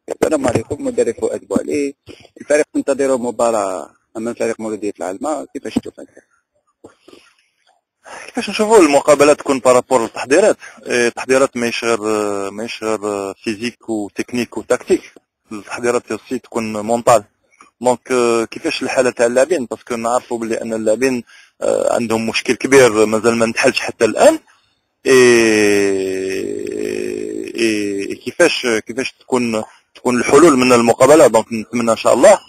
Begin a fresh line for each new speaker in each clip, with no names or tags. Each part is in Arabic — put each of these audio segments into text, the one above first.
السلام عليكم، مدرب فؤاد بوعلي. الفريق تنتظر مباراة أمام فريق مولودية العلمة، كيفاش تشوف أنت؟
كيفاش نشوفوا المقابلات تكون بارابور للتحضيرات. التحضيرات ماهيش غير فيزيك وتكنيك وتكتيك. التحضيرات aussi تكون مونطال. دونك كيفاش الحاله تاع اللاعبين، باسكو نعرفوا بلي ان اللاعبين عندهم مشكل كبير مازال ما نتحلش حتى الان. اي كيفاش تكون الحلول من المقابله. دونك نتمنى ان شاء الله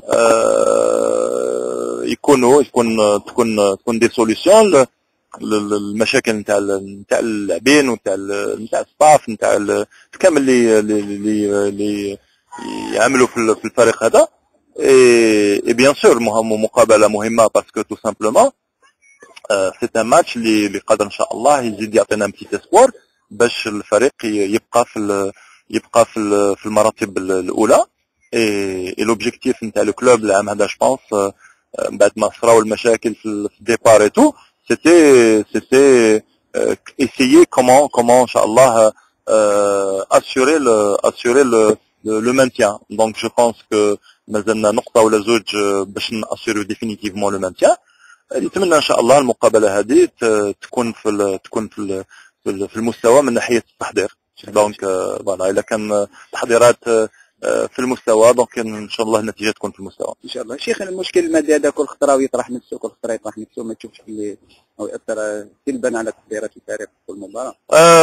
تكون دي سوليسيون المشاكل نتاع اللاعبين ونتاع الستاف نتاع كامل اللي يعملوا في الفريق هذا. اي بيان سور مقابله مهمه باسكو تو سامبلومون سي ان ماتش اللي قادر ان شاء الله يزيد يعطينا بتي اسبوار باش الفريق يبقى في المراتب الاولى. اي لوبجيكتيف نتاع الكلوب العام هذا جو بونس بعد ما صراو المشاكل في الديبار اي تو c'était essayer comment inchallah assurer le maintien. Donc je pense que مازلنا نقطة ولا زوج باش نأسيرو définitivement le maintien. نتمنى ان شاء الله المقابلة هذه تكون في المستوى من ناحية التحضير. دونك فوالا اذا كان تحضيرات في المستوى دونك ان شاء الله النتيجه تكون في المستوى
إن شاء الله. شيخ، المشكل المادي هذا كل خطرة ويطرح نفسه، كل خطرة يطرح نفسه، ما تشوفش اللي أو يأثر سلبا على تحضيرات الفريق في المباراة؟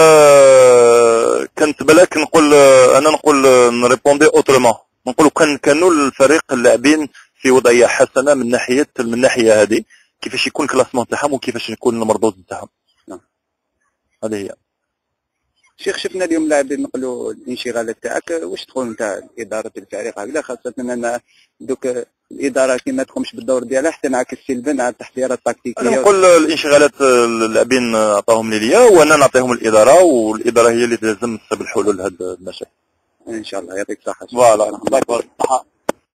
كنت بلاك نقول نريبوندي اوترومون. نقولوا كانوا الفريق اللاعبين في وضعيه حسنه من الناحيه هذه، كيفاش يكون كلاسمون تاعهم وكيفاش يكون المردود تاعهم.
نعم،
هذه هي.
شيخ، شفنا اليوم لاعبين نقلوا الانشغالات تاعك، واش تقول نتاع إدارة الفريق هكذا، خاصة أن دوك الإدارة كي ما تقومش بالدور ديالها حتى انعكس سلبا على التحضيرات التكتيكية؟
انا نقول الانشغالات اللاعبين عطاهم ليا وانا نعطيهم الإدارة، والإدارة هي اللي لازم تسبب الحلول لهذه المشاكل.
إن شاء الله. يعطيك الصحة.
فوالا.